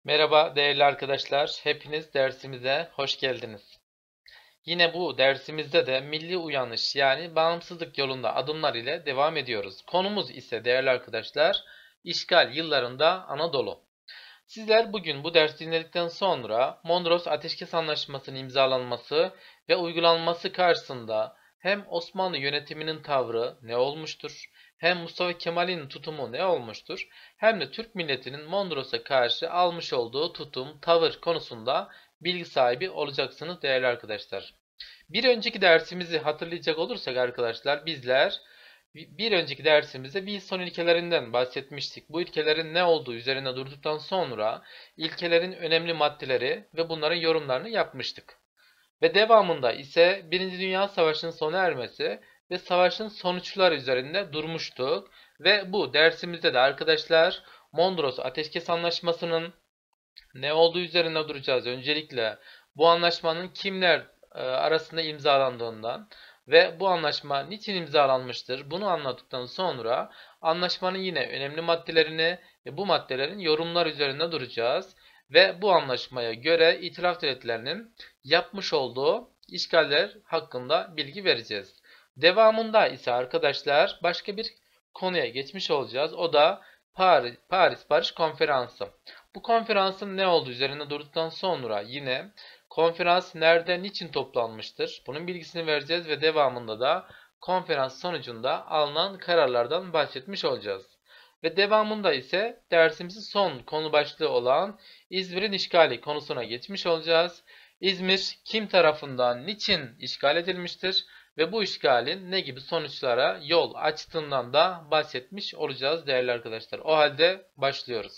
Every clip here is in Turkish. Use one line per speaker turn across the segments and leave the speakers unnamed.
Merhaba değerli arkadaşlar, hepiniz dersimize hoş geldiniz. Yine bu dersimizde de milli uyanış yani bağımsızlık yolunda adımlar ile devam ediyoruz. Konumuz ise değerli arkadaşlar, işgal yıllarında Anadolu. Sizler bugün bu dersi dinledikten sonra Mondros Ateşkes Anlaşması'nın imzalanması ve uygulanması karşısında hem Osmanlı yönetiminin tavrı ne olmuştur, hem Mustafa Kemal'in tutumu ne olmuştur, hem de Türk milletinin Mondros'a karşı almış olduğu tutum, tavır konusunda bilgi sahibi olacaksınız değerli arkadaşlar. Bir önceki dersimizi hatırlayacak olursak arkadaşlar bizler bir önceki dersimizde Wilson ilkelerinden bahsetmiştik. Bu ilkelerin ne olduğu üzerine durduktan sonra ilkelerin önemli maddeleri ve bunların yorumlarını yapmıştık. Ve devamında ise Birinci Dünya Savaşı'nın sona ermesi ve savaşın sonuçları üzerinde durmuştuk. Ve bu dersimizde de arkadaşlar Mondros Ateşkes Anlaşması'nın ne olduğu üzerine duracağız. Öncelikle bu anlaşmanın kimler arasında imzalandığından ve bu anlaşma niçin imzalanmıştır bunu anlattıktan sonra anlaşmanın yine önemli maddelerini ve bu maddelerin yorumlar üzerinde duracağız. Ve bu anlaşmaya göre İtilaf Devletleri'nin yapmış olduğu işgaller hakkında bilgi vereceğiz. Devamında ise arkadaşlar başka bir konuya geçmiş olacağız. O da Paris Barış Konferansı. Bu konferansın ne olduğu üzerine durduktan sonra yine konferans nerede, niçin toplanmıştır? Bunun bilgisini vereceğiz ve devamında da konferans sonucunda alınan kararlardan bahsetmiş olacağız. Ve devamında ise dersimizin son konu başlığı olan İzmir'in işgali konusuna geçmiş olacağız. İzmir kim tarafından, niçin işgal edilmiştir ve bu işgalin ne gibi sonuçlara yol açtığından da bahsetmiş olacağız değerli arkadaşlar. O halde başlıyoruz.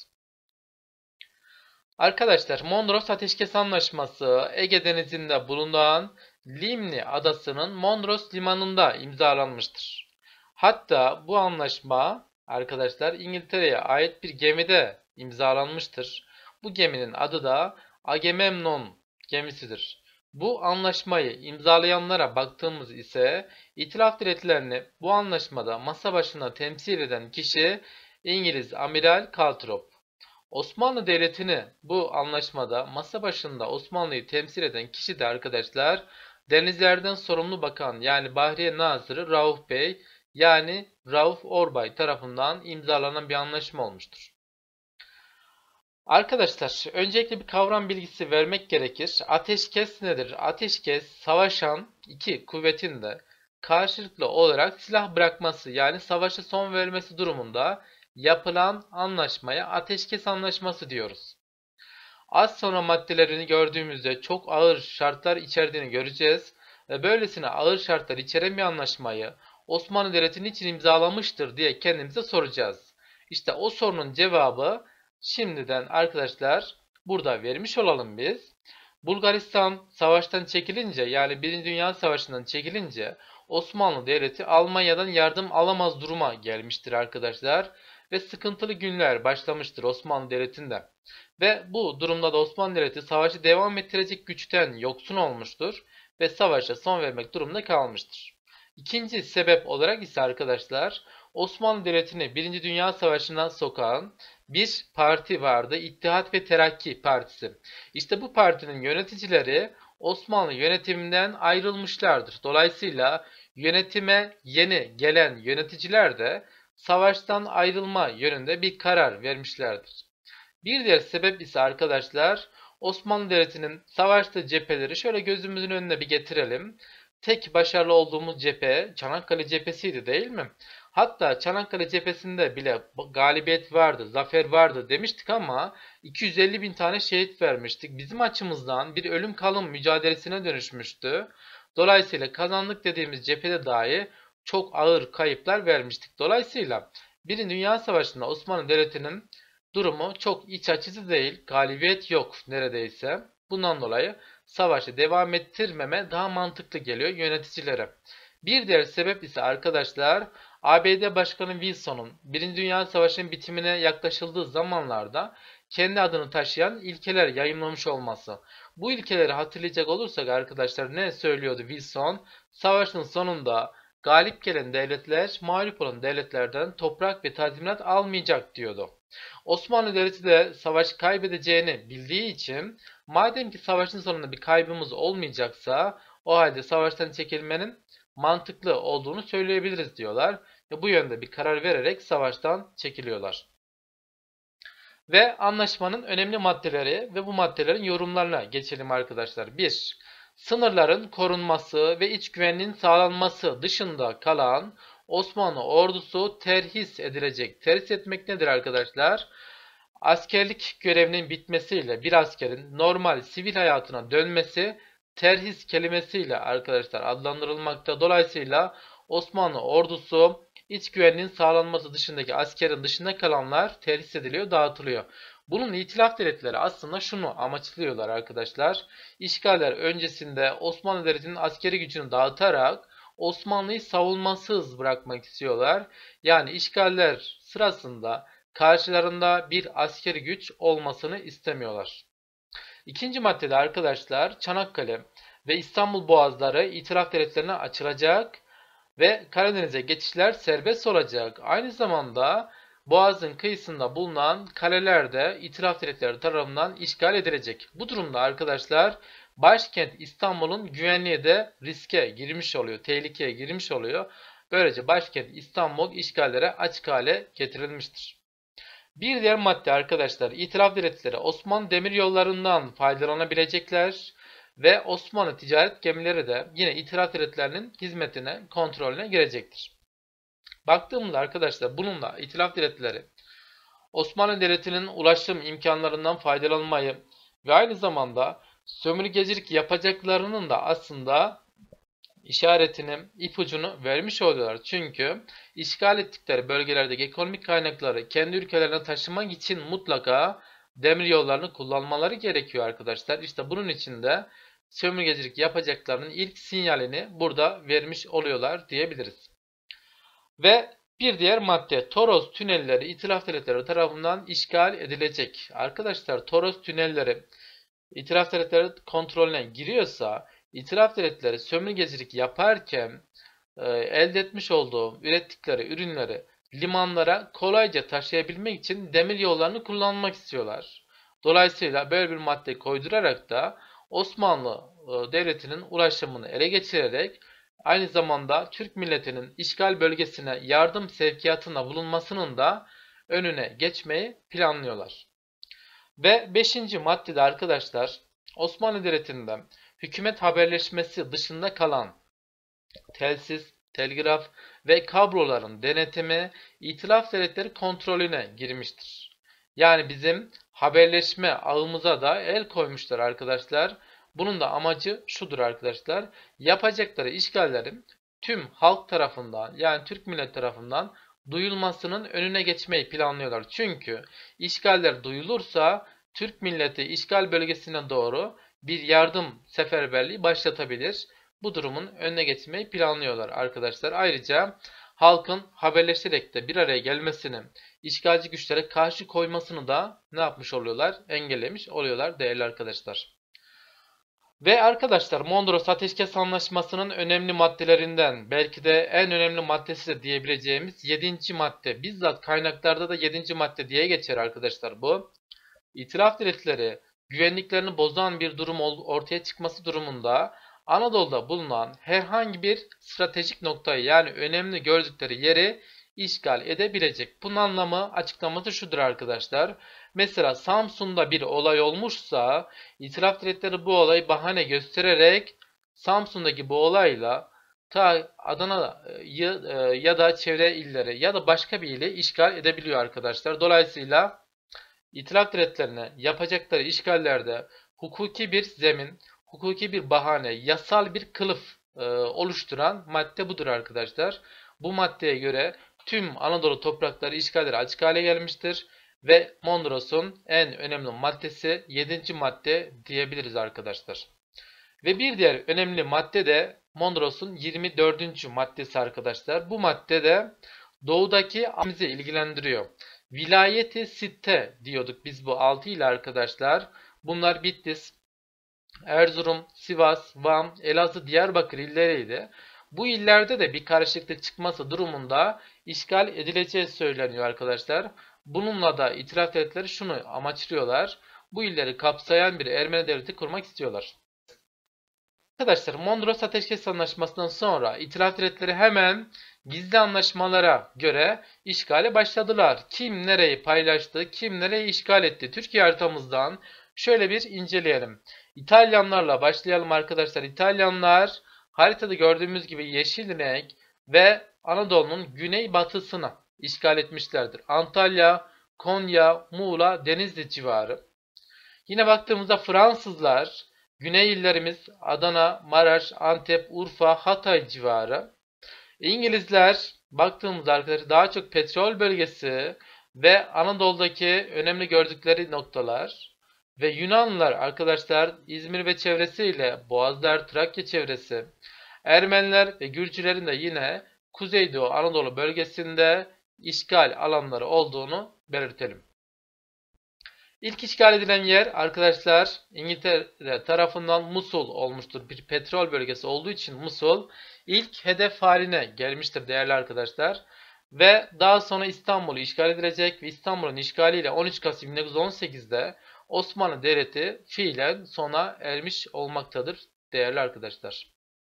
Arkadaşlar Mondros Ateşkes Anlaşması Ege Denizi'nde bulunan Limni Adası'nın Mondros Limanı'nda imzalanmıştır. Hatta bu anlaşma arkadaşlar İngiltere'ye ait bir gemide imzalanmıştır. Bu geminin adı da Agamemnon gemisidir. Bu anlaşmayı imzalayanlara baktığımız ise İtilaf Devletleri'ni bu anlaşmada masa başında temsil eden kişi İngiliz Amiral Calthrop. Osmanlı Devleti'ni bu anlaşmada masa başında Osmanlı'yı temsil eden kişi de arkadaşlar denizlerden sorumlu bakan yani Bahriye Nazırı Rauf Bey yani Rauf Orbay tarafından imzalanan bir anlaşma olmuştur. Arkadaşlar öncelikle bir kavram bilgisi vermek gerekir. Ateşkes nedir? Ateşkes savaşan iki kuvvetin de karşılıklı olarak silah bırakması yani savaşa son vermesi durumunda yapılan anlaşmaya ateşkes anlaşması diyoruz. Az sonra maddelerini gördüğümüzde çok ağır şartlar içerdiğini göreceğiz ve böylesine ağır şartlar içeren bir anlaşmayı Osmanlı Devleti niçin imzalamıştır diye kendimize soracağız. İşte o sorunun cevabı şimdiden arkadaşlar burada vermiş olalım biz. Bulgaristan savaştan çekilince yani Birinci Dünya Savaşı'ndan çekilince Osmanlı Devleti Almanya'dan yardım alamaz duruma gelmiştir arkadaşlar. Ve sıkıntılı günler başlamıştır Osmanlı Devleti'nde. Ve bu durumda da Osmanlı Devleti savaşı devam ettirecek güçten yoksun olmuştur ve savaşa son vermek durumunda kalmıştır. İkinci sebep olarak ise arkadaşlar Osmanlı Devleti'ni Birinci Dünya Savaşı'na sokan bir parti vardı. İttihat ve Terakki Partisi. İşte bu partinin yöneticileri Osmanlı yönetiminden ayrılmışlardır. Dolayısıyla yönetime yeni gelen yöneticiler de savaştan ayrılma yönünde bir karar vermişlerdir. Bir diğer sebep ise arkadaşlar Osmanlı Devleti'nin savaştığı cepheleri şöyle gözümüzün önüne bir getirelim. Tek başarılı olduğumuz cephe Çanakkale cephesiydi değil mi? Hatta Çanakkale cephesinde bile galibiyet vardı, zafer vardı demiştik ama 250 bin tane şehit vermiştik. Bizim açımızdan bir ölüm kalım mücadelesine dönüşmüştü. Dolayısıyla kazandık dediğimiz cephede dahi çok ağır kayıplar vermiştik. Dolayısıyla Birinci Dünya Savaşı'nda Osmanlı Devleti'nin durumu çok iç açıcı değil. Galibiyet yok neredeyse. Bundan dolayı savaşı devam ettirmeme daha mantıklı geliyor yöneticilere. Bir diğer sebep ise arkadaşlar ABD Başkanı Wilson'un Birinci Dünya Savaşı'nın bitimine yaklaşıldığı zamanlarda kendi adını taşıyan ilkeler yayımlamış olması. Bu ilkeleri hatırlayacak olursak arkadaşlar ne söylüyordu Wilson? Savaşın sonunda galip gelen devletler mağlup olan devletlerden toprak ve tazminat almayacak diyordu. Osmanlı Devleti de savaş kaybedeceğini bildiği için madem ki savaşın sonunda bir kaybımız olmayacaksa o halde savaştan çekilmenin mantıklı olduğunu söyleyebiliriz diyorlar ve bu yönde bir karar vererek savaştan çekiliyorlar. Ve anlaşmanın önemli maddeleri ve bu maddelerin yorumlarına geçelim arkadaşlar. 1. Sınırların korunması ve iç güvenliğin sağlanması dışında kalan Osmanlı ordusu terhis edilecek. Terhis etmek nedir arkadaşlar? Askerlik görevinin bitmesiyle bir askerin normal sivil hayatına dönmesi terhis kelimesiyle arkadaşlar adlandırılmakta. Dolayısıyla Osmanlı ordusu iç güvenliğin sağlanması dışındaki askerin dışında kalanlar terhis ediliyor, dağıtılıyor. Bunun itilaf devletleri aslında şunu amaçlıyorlar arkadaşlar. İşgaller öncesinde Osmanlı Devleti'nin askeri gücünü dağıtarak Osmanlı'yı savunmasız bırakmak istiyorlar. Yani işgaller sırasında karşılarında bir askeri güç olmasını istemiyorlar. İkinci maddede arkadaşlar Çanakkale ve İstanbul boğazları itilaf devletlerine açılacak ve Karadeniz'e geçişler serbest olacak. Aynı zamanda Boğaz'ın kıyısında bulunan kaleler de itilaf devletleri tarafından işgal edilecek. Bu durumda arkadaşlar başkent İstanbul'un güvenliği de riske girmiş oluyor, tehlikeye girmiş oluyor. Böylece başkent İstanbul işgallere açık hale getirilmiştir. Bir diğer madde arkadaşlar itilaf devletleri Osmanlı demiryollarından faydalanabilecekler ve Osmanlı ticaret gemileri de yine itilaf devletlerinin hizmetine, kontrolüne girecektir. Baktığımızda arkadaşlar bununla itilaf devletleri Osmanlı Devleti'nin ulaşım imkanlarından faydalanmayı ve aynı zamanda sömürgecilik yapacaklarının da aslında işaretini, ipucunu vermiş oluyorlar. Çünkü işgal ettikleri bölgelerdeki ekonomik kaynakları kendi ülkelerine taşımak için mutlaka demir yollarını kullanmaları gerekiyor arkadaşlar. İşte bunun için de sömürgecilik yapacaklarının ilk sinyalini burada vermiş oluyorlar diyebiliriz. Ve bir diğer madde Toros tünelleri itilaf devletleri tarafından işgal edilecek. Arkadaşlar Toros tünelleri itilaf devletleri kontrolüne giriyorsa İtilaf devletleri sömürgecilik yaparken elde etmiş olduğu ürettikleri ürünleri limanlara kolayca taşıyabilmek için demir yollarını kullanmak istiyorlar. Dolayısıyla böyle bir madde koydurarak da Osmanlı Devleti'nin ulaşımını ele geçirerek aynı zamanda Türk milletinin işgal bölgesine yardım sevkiyatında bulunmasının da önüne geçmeyi planlıyorlar. Ve 5. maddede arkadaşlar Osmanlı Devleti'nde hükümet haberleşmesi dışında kalan telsiz, telgraf ve kabloların denetimi itilaf devletleri kontrolüne girmiştir. Yani bizim haberleşme ağımıza da el koymuşlar arkadaşlar. Bunun da amacı şudur arkadaşlar. Yapacakları işgallerin tüm halk tarafından yani Türk millet tarafından duyulmasının önüne geçmeyi planlıyorlar. Çünkü işgaller duyulursa Türk milleti işgal bölgesine doğru bir yardım seferberliği başlatabilir. Bu durumun önüne geçmeyi planlıyorlar arkadaşlar. Ayrıca halkın haberleşerek de bir araya gelmesini, işgalci güçlere karşı koymasını da ne yapmış oluyorlar? Engellemiş oluyorlar değerli arkadaşlar. Ve arkadaşlar Mondros Ateşkes Anlaşması'nın önemli maddelerinden belki de en önemli maddesi de diyebileceğimiz 7. madde. Bizzat kaynaklarda da 7. madde diye geçer arkadaşlar bu. İtilaf devletleri güvenliklerini bozan bir durum ortaya çıkması durumunda Anadolu'da bulunan herhangi bir stratejik noktayı yani önemli gördükleri yeri işgal edebilecek. Bunun anlamı açıklaması şudur arkadaşlar. Mesela Samsun'da bir olay olmuşsa itilaf devletleri bu olayı bahane göstererek Samsun'daki bu olayla ta Adana'yı ya da çevre illeri ya da başka bir ili işgal edebiliyor arkadaşlar. Dolayısıyla İtilaf devletlerine yapacakları işgallerde hukuki bir zemin, hukuki bir bahane, yasal bir kılıf oluşturan madde budur arkadaşlar. Bu maddeye göre tüm Anadolu toprakları işgalleri açık hale gelmiştir ve Mondros'un en önemli maddesi 7. madde diyebiliriz arkadaşlar. Ve bir diğer önemli madde de Mondros'un 24. maddesi arkadaşlar. Bu madde de doğudaki bizi ilgilendiriyor. Vilayeti Sitte diyorduk biz bu 6 ile arkadaşlar. Bunlar Bitlis, Erzurum, Sivas, Van, Elazığ, Diyarbakır illeriydi. Bu illerde de bir karışıklık çıkması durumunda işgal edileceği söyleniyor arkadaşlar. Bununla da itilaf devletleri şunu amaçlıyorlar. Bu illeri kapsayan bir Ermeni devleti kurmak istiyorlar. Arkadaşlar Mondros Ateşkes Anlaşması'ndan sonra itilaf devletleri hemen gizli anlaşmalara göre işgale başladılar. Kim nereyi paylaştı, kim nereyi işgal etti? Türkiye haritamızdan şöyle bir inceleyelim. İtalyanlarla başlayalım arkadaşlar. İtalyanlar haritada gördüğümüz gibi yeşil renk ve Anadolu'nun güneybatısını işgal etmişlerdir. Antalya, Konya, Muğla, Denizli civarı. Yine baktığımızda Fransızlar, güney illerimiz Adana, Maraş, Antep, Urfa, Hatay civarı. İngilizler baktığımızda arkadaşlar daha çok petrol bölgesi ve Anadolu'daki önemli gördükleri noktalar. Ve Yunanlılar arkadaşlar İzmir ve çevresiyle Boğazlar, Trakya çevresi. Ermeniler ve Gürcülerin de yine Kuzeydoğu Anadolu bölgesinde işgal alanları olduğunu belirtelim. İlk işgal edilen yer arkadaşlar İngiltere tarafından Musul olmuştur. Bir petrol bölgesi olduğu için Musul ilk hedef haline gelmiştir değerli arkadaşlar. Ve daha sonra İstanbul'u işgal edilecek ve İstanbul'un işgaliyle 13 Kasım 1918'de Osmanlı Devleti fiilen sona ermiş olmaktadır değerli arkadaşlar.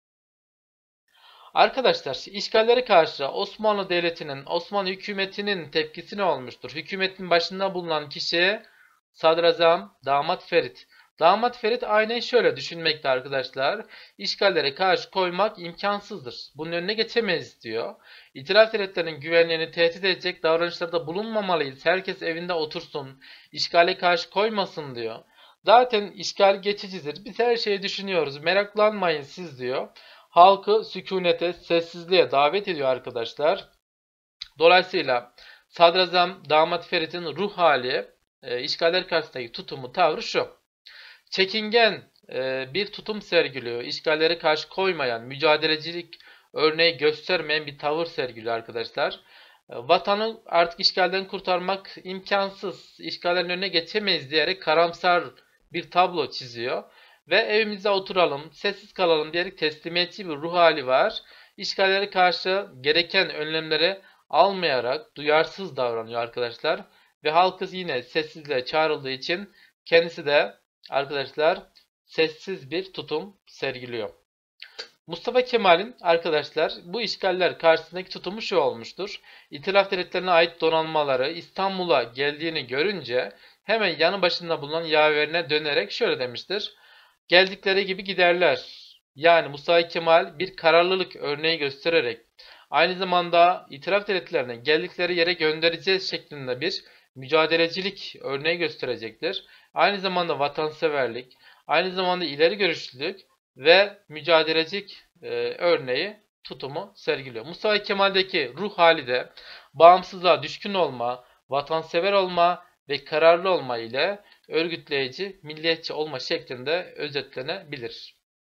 Arkadaşlar işgallere karşı Osmanlı Devleti'nin, Osmanlı hükümetinin tepkisi ne olmuştur? Hükümetin başında bulunan kişi Sadrazam Damat Ferit. Damat Ferit aynen şöyle düşünmekte arkadaşlar. İşgallere karşı koymak imkansızdır. Bunun önüne geçemeyiz diyor. İtilaf devletlerinin güvenliğini tehdit edecek davranışlarda bulunmamalıyız. Herkes evinde otursun. İşgale karşı koymasın diyor. Zaten işgal geçicidir. Biz her şeyi düşünüyoruz. Meraklanmayın siz diyor. Halkı sükunete, sessizliğe davet ediyor arkadaşlar. Dolayısıyla Sadrazam Damat Ferit'in ruh hali, işgaller karşısındaki tutumu, tavrı şu. Çekingen bir tutum sergiliyor. İşgallere karşı koymayan, mücadelecilik örneği göstermeyen bir tavır sergiliyor arkadaşlar. Vatanı artık işgalden kurtarmak imkansız, işgallerin önüne geçemeyiz diyerek karamsar bir tablo çiziyor. Ve evimize oturalım, sessiz kalalım diyerek teslimiyetçi bir ruh hali var. İşgallere karşı gereken önlemleri almayarak duyarsız davranıyor arkadaşlar. Ve halkı yine sessizliğe çağrıldığı için kendisi de arkadaşlar sessiz bir tutum sergiliyor. Mustafa Kemal'in arkadaşlar bu işgaller karşısındaki tutumu şu olmuştur. İtilaf devletlerine ait donanmaları İstanbul'a geldiğini görünce hemen yanı başında bulunan yaverine dönerek şöyle demiştir. Geldikleri gibi giderler. Yani Mustafa Kemal bir kararlılık örneği göstererek aynı zamanda itilaf devletlerine geldikleri yere göndereceğiz şeklinde bir mücadelecilik örneği gösterecektir. Aynı zamanda vatanseverlik, aynı zamanda ileri görüşlülük ve mücadelecilik örneği tutumu sergiliyor. Mustafa Kemal'deki ruh hali de bağımsızlığa düşkün olma, vatansever olma ve kararlı olma ile örgütleyici, milliyetçi olma şeklinde özetlenebilir.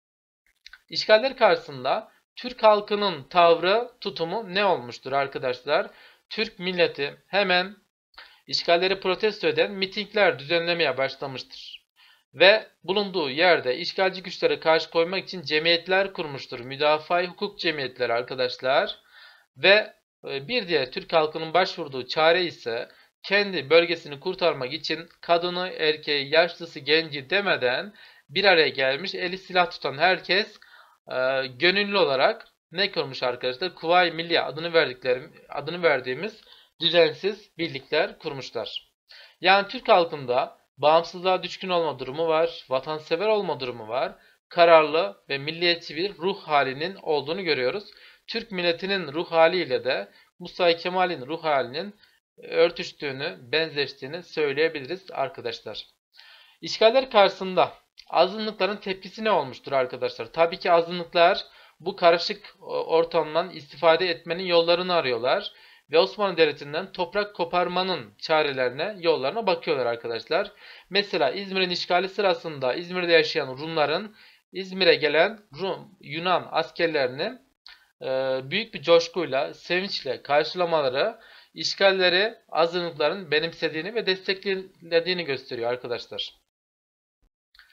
İşgaller karşısında Türk halkının tavrı, tutumu ne olmuştur arkadaşlar? Türk milleti hemen işgalleri protesto eden mitingler düzenlemeye başlamıştır. Ve bulunduğu yerde işgalci güçlere karşı koymak için cemiyetler kurmuştur. Müdafaa hukuk cemiyetleri arkadaşlar. Ve bir diğer Türk halkının başvurduğu çare ise kendi bölgesini kurtarmak için kadını, erkeği, yaşlısı, genci demeden bir araya gelmiş eli silah tutan herkes gönüllü olarak ne kurmuş arkadaşlar? Kuvayi Milliye adını verdiğimiz düzensiz birlikler kurmuşlar. Yani Türk halkında bağımsızlığa düşkün olma durumu var, vatansever olma durumu var, kararlı ve milliyetçi bir ruh halinin olduğunu görüyoruz. Türk milletinin ruh haliyle de Mustafa Kemal'in ruh halinin örtüştüğünü, benzeştiğini söyleyebiliriz arkadaşlar. İşgaller karşısında azınlıkların tepkisi ne olmuştur arkadaşlar? Tabii ki azınlıklar bu karışık ortamdan istifade etmenin yollarını arıyorlar. Ve Osmanlı Devleti'nden toprak koparmanın çarelerine, yollarına bakıyorlar arkadaşlar. Mesela İzmir'in işgali sırasında İzmir'de yaşayan Rumların İzmir'e gelen Yunan askerlerini büyük bir coşkuyla, sevinçle karşılamaları işgalleri azınlıkların benimsediğini ve desteklediğini gösteriyor arkadaşlar.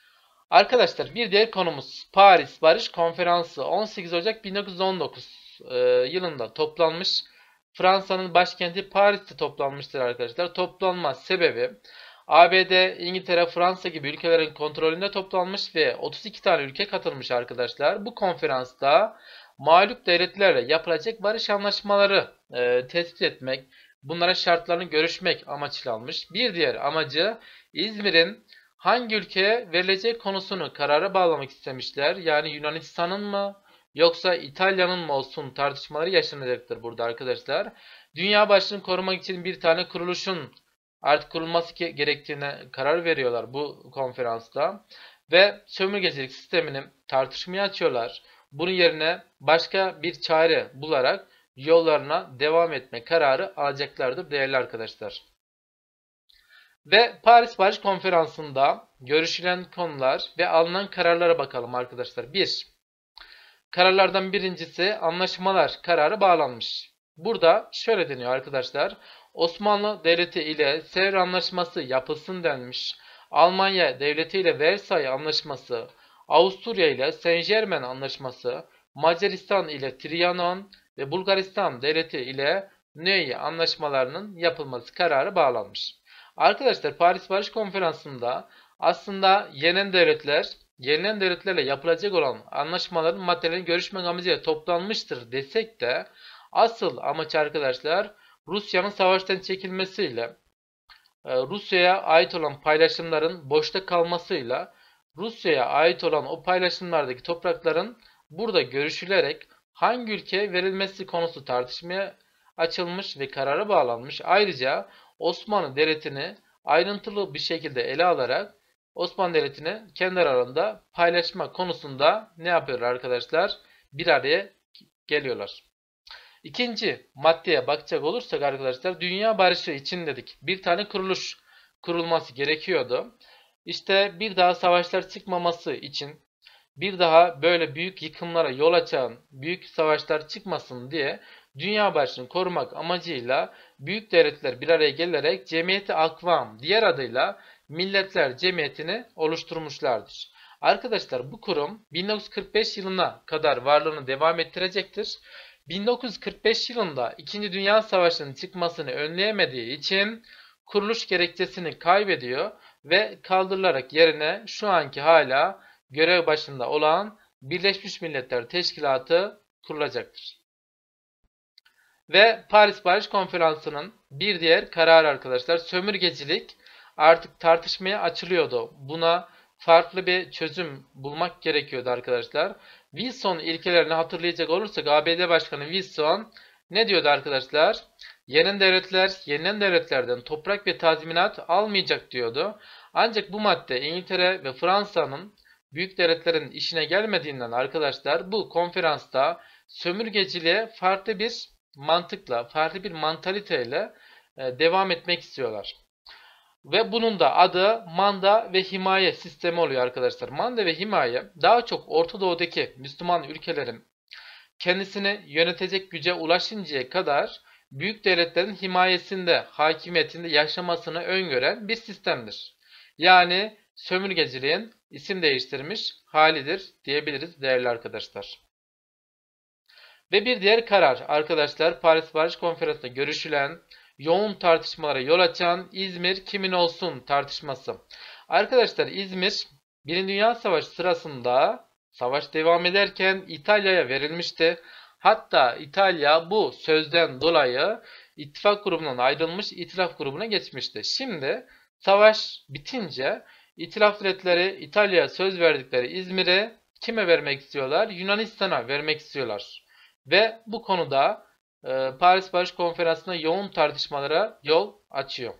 Arkadaşlar bir diğer konumuz Paris Barış Konferansı 18 Ocak 1919 yılında toplanmış. Fransa'nın başkenti Paris'te toplanmıştır arkadaşlar. Toplanma sebebi ABD, İngiltere, Fransa gibi ülkelerin kontrolünde toplanmış ve 32 tane ülke katılmış arkadaşlar. Bu konferansta mağlup devletlerle yapılacak barış anlaşmaları tespit etmek, bunların şartlarını görüşmek amaçlanmış. Bir diğer amacı İzmir'in hangi ülkeye verilecek konusunu karara bağlamak istemişler. Yani Yunanistan'ın mı yoksa İtalya'nın mı olsun tartışmaları yaşanacaktır burada arkadaşlar. Dünya barışını korumak için bir tane kuruluşun artık kurulması gerektiğine karar veriyorlar bu konferansta. Ve sömürgecilik sistemini tartışmaya açıyorlar. Bunun yerine başka bir çare bularak yollarına devam etme kararı alacaklardır değerli arkadaşlar. Ve Paris Barış Konferansı'nda görüşülen konular ve alınan kararlara bakalım arkadaşlar. 1. Kararlardan birincisi anlaşmalar kararı bağlanmış. Burada şöyle deniyor arkadaşlar. Osmanlı Devleti ile Sevr Anlaşması yapılsın denmiş. Almanya Devleti ile Versay Anlaşması, Avusturya ile Saint-Germain Anlaşması, Macaristan ile Trianon ve Bulgaristan Devleti ile Neuilly anlaşmalarının yapılması kararı bağlanmış. Arkadaşlar Paris Barış Konferansı'nda aslında yenilen devletlerle yapılacak olan anlaşmaların materyalini görüşmek amacıyla toplanmıştır desek de asıl amaç arkadaşlar Rusya'nın savaştan çekilmesiyle Rusya'ya ait olan paylaşımların boşta kalmasıyla Rusya'ya ait olan o paylaşımlardaki toprakların burada görüşülerek hangi ülkeye verilmesi konusu tartışmaya açılmış ve karara bağlanmış. Ayrıca Osmanlı Devleti'ni ayrıntılı bir şekilde ele alarak Osmanlı Devleti'ni kendi aralarında paylaşma konusunda ne yapıyorlar arkadaşlar? Bir araya geliyorlar. İkinci maddeye bakacak olursak arkadaşlar dünya barışı için dedik. Bir tane kuruluş kurulması gerekiyordu. İşte bir daha savaşlar çıkmaması için bir daha böyle büyük yıkımlara yol açan büyük savaşlar çıkmasın diye dünya barışını korumak amacıyla büyük devletler bir araya gelerek Cemiyeti Akvam diğer adıyla Milletler Cemiyeti'ni oluşturmuşlardır. Arkadaşlar bu kurum 1945 yılına kadar varlığını devam ettirecektir. 1945 yılında 2. Dünya Savaşı'nın çıkmasını önleyemediği için kuruluş gerekçesini kaybediyor ve kaldırılarak yerine şu anki hala görev başında olan Birleşmiş Milletler Teşkilatı kurulacaktır. Ve Paris Barış Konferansı'nın bir diğer kararı arkadaşlar sömürgecilik artık tartışmaya açılıyordu. Buna farklı bir çözüm bulmak gerekiyordu arkadaşlar. Wilson ilkelerini hatırlayacak olursak ABD Başkanı Wilson ne diyordu arkadaşlar? Yenilen devletlerden toprak ve tazminat almayacak diyordu. Ancak bu madde İngiltere ve Fransa'nın büyük devletlerin işine gelmediğinden arkadaşlar bu konferansta sömürgeciliğe farklı bir mantıkla, farklı bir mantaliteyle devam etmek istiyorlar. Ve bunun da adı manda ve himaye sistemi oluyor arkadaşlar. Manda ve himaye daha çok Orta Doğu'daki Müslüman ülkelerin kendisini yönetecek güce ulaşıncaya kadar büyük devletlerin himayesinde, hakimiyetinde yaşamasını öngören bir sistemdir. Yani sömürgeciliğin isim değiştirmiş halidir diyebiliriz değerli arkadaşlar. Ve bir diğer karar arkadaşlar Paris Barış Konferansı'nda görüşülen yoğun tartışmalara yol açan İzmir kimin olsun tartışması. Arkadaşlar İzmir 1. Dünya Savaşı sırasında savaş devam ederken İtalya'ya verilmişti. Hatta İtalya bu sözden dolayı ittifak grubundan ayrılmış itilaf grubuna geçmişti. Şimdi savaş bitince İtilaf devletleri İtalya'ya söz verdikleri İzmir'e kime vermek istiyorlar? Yunanistan'a vermek istiyorlar. Ve bu konuda Paris Barış Konferansı'nda yoğun tartışmalara yol açıyor.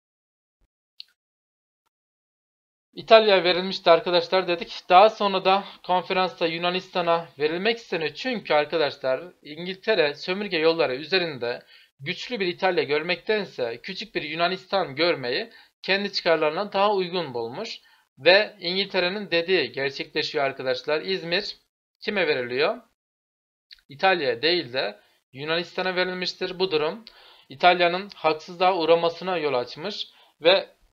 İtalya'ya verilmişti arkadaşlar dedik. Daha sonra da konferansta Yunanistan'a verilmek isteniyor. Çünkü arkadaşlar İngiltere sömürge yolları üzerinde güçlü bir İtalya görmektense küçük bir Yunanistan görmeyi kendi çıkarlarına daha uygun bulmuş. Ve İngiltere'nin dediği gerçekleşiyor arkadaşlar. İzmir kime veriliyor? İtalya'ya değil de Yunanistan'a verilmiştir. Bu durum İtalya'nın haksızlığa uğramasına yol açmış ve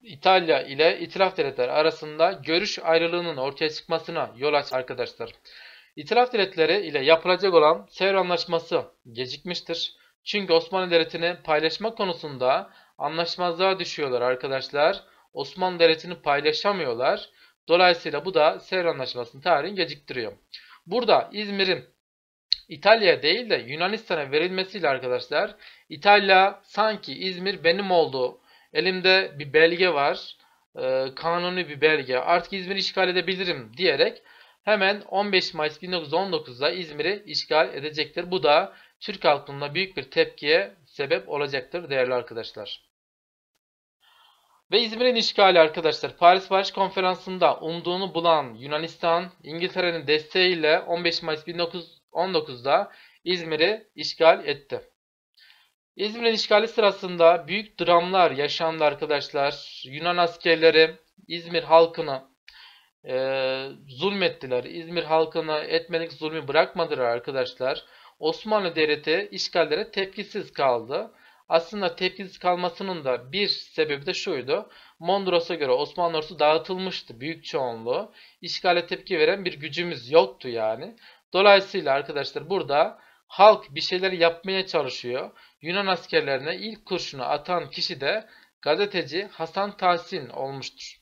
İtalya ile İtilaf Devletleri arasında görüş ayrılığının ortaya çıkmasına yol açtı arkadaşlar. İtilaf Devletleri ile yapılacak olan Sevr Anlaşması gecikmiştir. Çünkü Osmanlı Devleti'ni paylaşma konusunda anlaşmazlığa düşüyorlar arkadaşlar. Osmanlı Devleti'ni paylaşamıyorlar. Dolayısıyla bu da Sevr Anlaşması'nın tarihini geciktiriyor. Burada İzmir'in İtalya'ya değil de Yunanistan'a verilmesiyle arkadaşlar İtalya sanki İzmir benim oldu. Elimde bir belge var. Kanuni bir belge. Artık İzmir'i işgal edebilirim diyerek hemen 15 Mayıs 1919'da İzmir'i işgal edecektir. Bu da Türk halkında büyük bir tepkiye sebep olacaktır değerli arkadaşlar. Ve İzmir'in işgali arkadaşlar Paris Barış Konferansı'nda umduğunu bulan Yunanistan, İngiltere'nin desteğiyle 15 Mayıs 1919'da İzmir'i işgal etti. İzmir'in işgali sırasında büyük dramlar yaşandı arkadaşlar. Yunan askerleri İzmir halkını zulmettiler. İzmir halkına etmelik zulmü bırakmadılar arkadaşlar. Osmanlı Devleti işgallere tepkisiz kaldı. Aslında tepkisiz kalmasının da bir sebebi de şuydu. Mondros'a göre Osmanlı ordusu dağıtılmıştı büyük çoğunluğu. İşgale tepki veren bir gücümüz yoktu yani. Dolayısıyla arkadaşlar burada halk bir şeyler yapmaya çalışıyor. Yunan askerlerine ilk kurşunu atan kişi de gazeteci Hasan Tahsin olmuştur.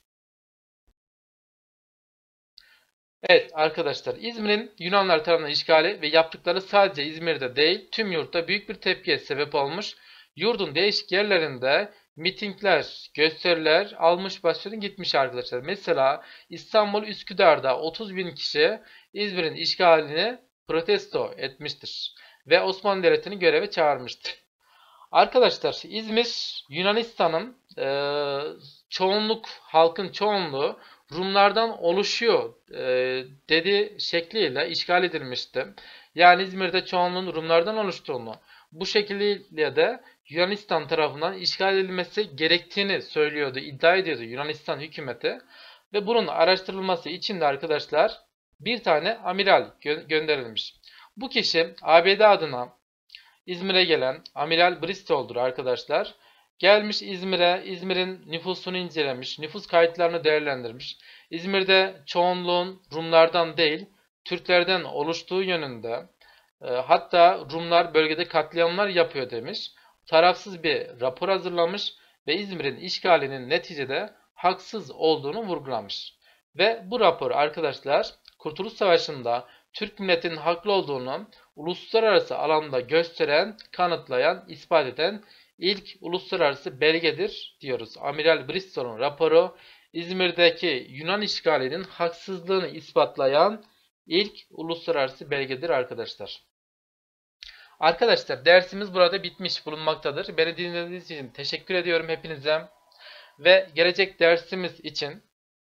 Evet arkadaşlar İzmir'in Yunanlar tarafından işgali ve yaptıkları sadece İzmir'de değil tüm yurtta büyük bir tepkiye sebep olmuş. Yurdun değişik yerlerinde mitingler, gösteriler almış başlarını gitmiş arkadaşlar. Mesela İstanbul Üsküdar'da 30 bin kişi İzmir'in işgalini protesto etmiştir. Ve Osmanlı Devleti'ni göreve çağırmıştır. Arkadaşlar İzmir Yunanistan'ın çoğunluk halkın çoğunluğu Rumlardan oluşuyor dedi şekliyle işgal edilmişti. Yani İzmir'de çoğunluğun Rumlardan oluştuğunu bu şekilde de Yunanistan tarafından işgal edilmesi gerektiğini söylüyordu, iddia ediyordu Yunanistan hükümeti. Ve bunun araştırılması için de arkadaşlar bir tane amiral gönderilmiş. Bu kişi ABD adına İzmir'e gelen Amiral Bristol'dur arkadaşlar. Gelmiş İzmir'e, İzmir'in nüfusunu incelemiş, nüfus kayıtlarını değerlendirmiş. İzmir'de çoğunluğun Rumlardan değil, Türklerden oluştuğu yönünde, hatta Rumlar bölgede katliamlar yapıyor demiş. Tarafsız bir rapor hazırlamış ve İzmir'in işgalinin neticede haksız olduğunu vurgulamış. Ve bu rapor arkadaşlar Kurtuluş Savaşı'nda Türk milletinin haklı olduğunu uluslararası alanda gösteren, kanıtlayan, ispat eden ilk uluslararası belgedir diyoruz. Amiral Bristol'un raporu İzmir'deki Yunan işgalinin haksızlığını ispatlayan ilk uluslararası belgedir arkadaşlar. Arkadaşlar dersimiz burada bitmiş bulunmaktadır. Beni dinlediğiniz için teşekkür ediyorum hepinize. Ve gelecek dersimiz için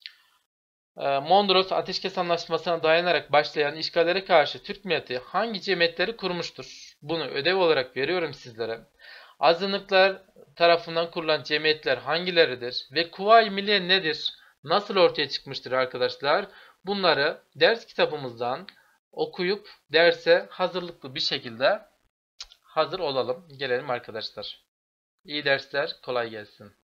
Mondros Ateşkes Anlaşması'na dayanarak başlayan işgallere karşı Türk milleti hangi cemiyetleri kurmuştur? Bunu ödev olarak veriyorum sizlere. Azınlıklar tarafından kurulan cemiyetler hangileridir? Ve Kuvayi Milliye nedir? Nasıl ortaya çıkmıştır arkadaşlar? Bunları ders kitabımızdan okuyup derse hazırlıklı bir şekilde hazır olalım. Gelelim arkadaşlar. İyi dersler, kolay gelsin.